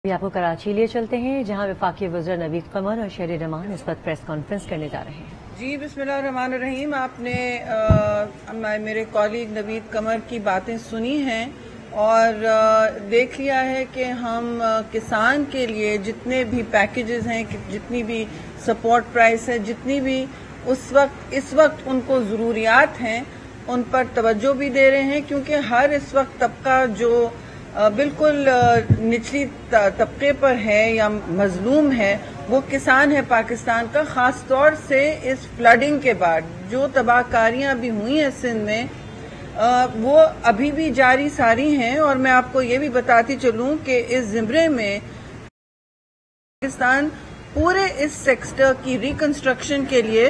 अभी आपको कराची लिए चलते हैं, जहां वफाकी वज़ीर नवीद कमर और शहरी रहमान इस वक्त प्रेस कॉन्फ्रेंस करने जा रहे हैं। जी, बिस्मिल्लाहिर्रहमानिर्रहीम। आपने मेरे कॉलीग नवीद कमर की बातें सुनी हैं और देख लिया है कि हम किसान के लिए जितने भी पैकेजेस हैं, जितनी भी सपोर्ट प्राइस है, जितनी भी इस वक्त उनको ज़रूरियात हैं, उन पर तवज्जो भी दे रहे हैं, क्योंकि हर इस वक्त तबका जो बिल्कुल निचली तबके पर है या मजलूम है, वो किसान है पाकिस्तान का। खास तौर से इस फ्लडिंग के बाद जो तबाहकारियां भी हुई हैं सिंध में, वो अभी भी जारी सारी हैं। और मैं आपको ये भी बताती चलूं कि इस ज़िम्रे में पाकिस्तान पूरे इस सेक्टर की रिकंस्ट्रक्शन के लिए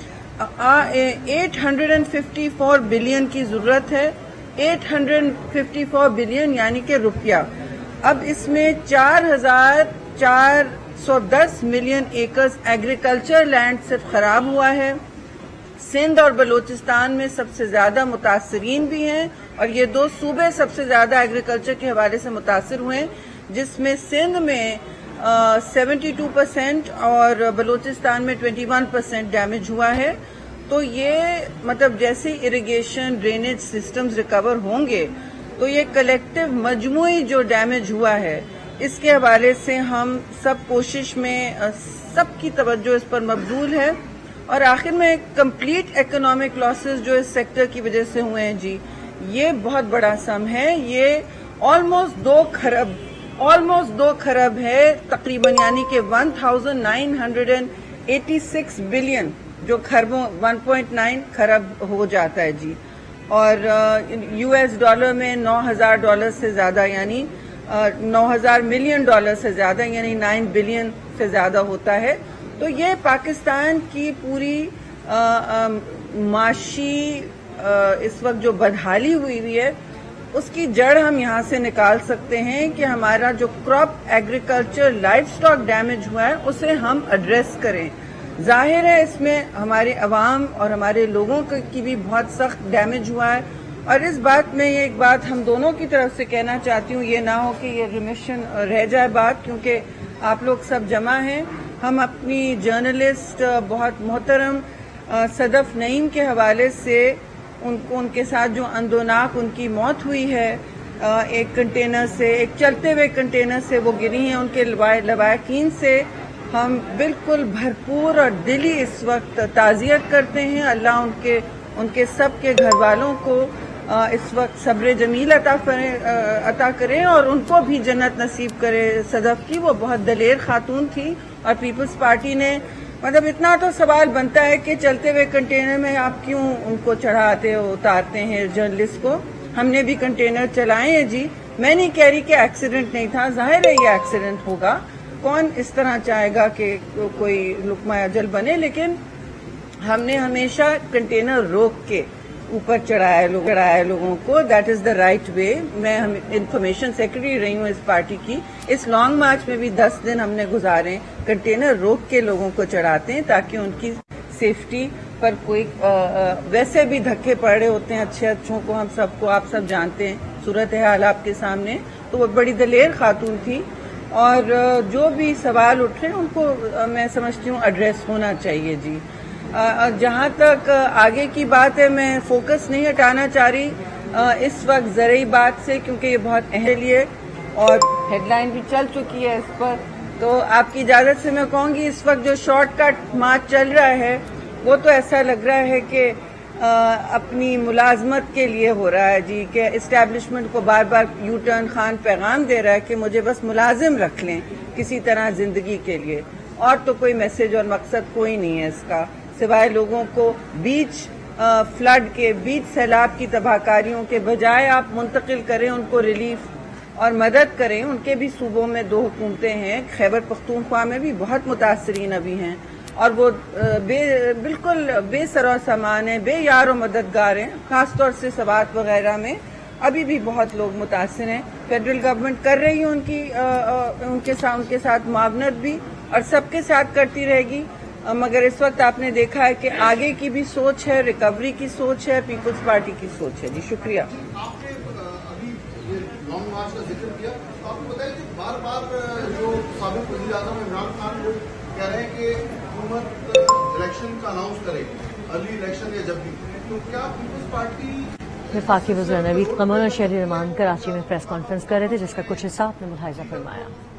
854 बिलियन की जरूरत है। 854 बिलियन यानी कि रुपया। अब इसमें 4,410 मिलियन एकर्स एग्रीकल्चर लैंड सिर्फ खराब हुआ है। सिंध और बलूचिस्तान में सबसे ज्यादा मुतासरीन भी हैं, और ये दो सूबे सबसे ज्यादा एग्रीकल्चर के हवाले से मुतासर हुए हैं, जिसमें सिंध में 72% और बलूचिस्तान में 21% डैमेज हुआ है। तो ये मतलब जैसे इरिगेशन ड्रेनेज सिस्टम्स रिकवर होंगे, तो ये कलेक्टिव मजमूई जो डैमेज हुआ है, इसके हवाले से हम सब कोशिश में सबकी तवज्जो इस पर मबजूल है। और आखिर में कंप्लीट इकोनॉमिक लॉसेस जो इस सेक्टर की वजह से हुए हैं जी, ये बहुत बड़ा सम है। ये ऑलमोस्ट 2 खरब है तकरीबन, यानी कि 1986 बिलियन, जो खरबों 1.9 खरब हो जाता है जी। और US डॉलर में $9,000 से ज्यादा, यानी 9,000 मिलियन डॉलर से ज्यादा, यानी 9 बिलियन से ज्यादा होता है। तो ये पाकिस्तान की पूरी माशी इस वक्त जो बदहाली हुई है, उसकी जड़ हम यहाँ से निकाल सकते हैं कि हमारा जो crop agriculture livestock damage हुआ है, उसे हम एड्रेस करें। जाहिर है इसमें हमारे अवाम और हमारे लोगों की भी बहुत सख्त डैमेज हुआ है। और इस बात में ये एक बात हम दोनों की तरफ से कहना चाहती हूँ, ये ना हो कि ये रिमिशन रह जाए बात, क्योंकि आप लोग सब जमा हैं। हम अपनी जर्नलिस्ट बहुत मोहतरम सदफ नईम के हवाले से उनके साथ जो अंदोनाक उनकी मौत हुई है, एक कंटेनर से, एक चलते हुए कंटेनर से वो गिरी हैं, उनके लवाकिन से हम बिल्कुल भरपूर और दिली इस वक्त ताज़ियत करते हैं। अल्लाह उनके सब के घर वालों को इस वक्त सब्र जमील अता करे और उनको भी जन्नत नसीब करे। सदफ की वो बहुत दलेर खातून थी, और पीपल्स पार्टी ने मतलब इतना तो सवाल बनता है कि चलते हुए कंटेनर में आप क्यों उनको चढ़ाते उतारते हैं जर्नलिस्ट को। हमने भी कंटेनर चलाए हैं जी। मैं नहीं कह रही कि एक्सीडेंट नहीं था, जाहिर है ये एक्सीडेंट होगा, कौन इस तरह चाहेगा कि कोई लुकमा अजल बने, लेकिन हमने हमेशा कंटेनर रोक के ऊपर चढ़ाया लोगों को। That is the right way. मैं इंफॉर्मेशन सेक्रेटरी रही हूँ इस पार्टी की। इस लॉन्ग मार्च में भी 10 दिन हमने गुजारे, कंटेनर रोक के लोगों को चढ़ाते हैं, ताकि उनकी सेफ्टी पर कोई वैसे भी धक्के पड़ रहे होते हैं अच्छों को, हम सबको, आप सब जानते हैं सूरत हाल आपके सामने। तो वो बड़ी दलेर खातून थी, और जो भी सवाल उठ रहे हैं उनको मैं समझती हूँ एड्रेस होना चाहिए जी। जहाँ तक आगे की बात है, मैं फोकस नहीं हटाना चाह रही इस वक्त ज़रूरी बात से, क्योंकि ये बहुत अहम है और हेडलाइन भी चल चुकी है इस पर। तो आपकी इजाज़त से मैं कहूँगी, इस वक्त जो शॉर्टकट मार्च चल रहा है, वो तो ऐसा लग रहा है कि अपनी मुलाजमत के लिए हो रहा है जी, कि इस्टेब्लिशमेंट को बार बार यू टर्न खान पैगाम दे रहा है कि मुझे बस मुलाजिम रख लें किसी तरह जिंदगी के लिए, और तो कोई मैसेज और मकसद कोई नहीं है इसका, सिवाय लोगों को बीच फ्लड के, बीच सैलाब की तबाहकारियों के बजाय आप मुंतकिल करें, उनको रिलीफ और मदद करें। उनके भी सूबों में 2 हुकूमतें हैं, खैबर पख्तूनख्वा में भी बहुत मुतासरीन अभी हैं, और वो बिल्कुल बेसरो सामान है, बेयार और मददगार हैं। खासतौर से सवात वगैरह में अभी भी बहुत लोग मुतासर हैं। फेडरल गवर्नमेंट कर रही है उनके साथ मुआवनत भी, और सबके साथ करती रहेगी। मगर इस वक्त आपने देखा है कि आगे की भी सोच है, रिकवरी की सोच है, पीपल्स पार्टी की सोच है जी। शुक्रिया। आपने अभी लॉन्ग मार्च का जिक्र किया, तो आपको बताया कि بار بار جو سابق وزیر اعظم عمران خان وہ کہہ رہے ہیں کہ حکومت الیکشن کا اناؤنس کرے گی، ارلی الیکشن یا جب بھی، تو کیا پیپلز پارٹی وفاقی وزیر نوید قمر اور شہری رحمان کراچی میں پریس کانفرنس کر رہے تھے، جس کا کچھ حصہ آپ نے ملاحظہ فرمایا۔